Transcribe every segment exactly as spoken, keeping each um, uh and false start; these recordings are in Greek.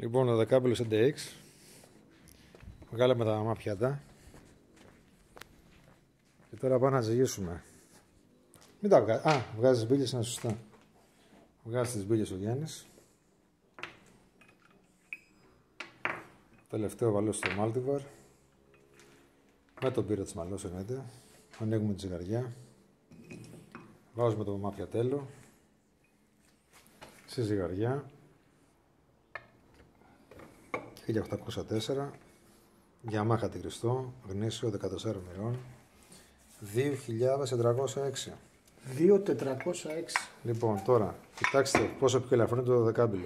Λοιπόν, το δεκάπηλο σε ντι εξ. Βγάλαμε τα μαπιάτα. Και τώρα πάμε να ζυγίσουμε. Μην τα βγάζει. Α, βγάζει τις μπύλιες, είναι σωστά. Βγάζει τις μπύλιες ο Γιάννης. Τελευταίο βαλό στο Multivar. Με τον πύρα της μαλλός εννοείται. Ανοίγουμε τη ζυγαριά. Βάζουμε το μαπιατέλο στη ζυγαριά. χίλια οκτακόσια τέσσερα. Yamaha τυγριστό, γνήσιο δεκατέσσερα μοιρών. δύο χιλιάδες τετρακόσια έξι. δύο χιλιάδες τετρακόσια έξι. Λοιπόν, τώρα κοιτάξτε πόσο πιο ελαφρύ είναι το δεκάπηλο.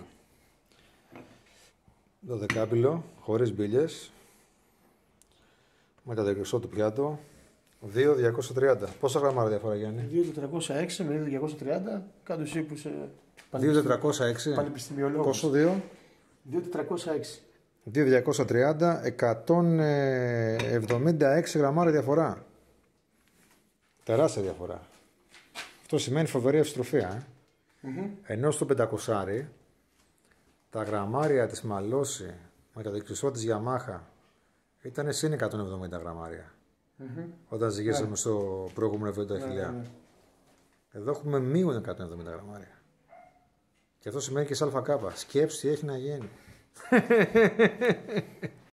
Το δεκάπηλο χωρίς μπύλιες, με τα τυγριστό του πιάτο, δύο χιλιάδες διακόσια τριάντα. Πόσα γραμμάρια διαφορά, Γιάννη? δύο χιλιάδες τετρακόσια έξι με δύο χιλιάδες διακόσια τριάντα. Κάτω εσύ που είσαι δύο χιλιάδες τετρακόσια έξι. πανεπιστημιολόγος. Πόσο δύο? δύο χιλιάδες τετρακόσια έξι. δύο χιλιάδες διακόσια τριάντα, εκατόν εβδομήντα έξι γραμμάρια διαφορά. Τεράστια διαφορά. Αυτό σημαίνει φοβερή ευστροφία. Ε? Mm-hmm. Ενώ στο πεντακόσια τα γραμμάρια της Μαλώση με τα δεξιστό της Yamaha ήταν συν εκατόν εβδομήντα γραμμάρια. Mm-hmm. Όταν ζυγίσαμε yeah. στο προηγούμενο εβδομήντα χιλιάδες. Yeah, yeah. Εδώ έχουμε μείον εκατόν εβδομήντα γραμμάρια. Και αυτό σημαίνει και σε ΑΚ. Σκέψου τι έχει να γίνει.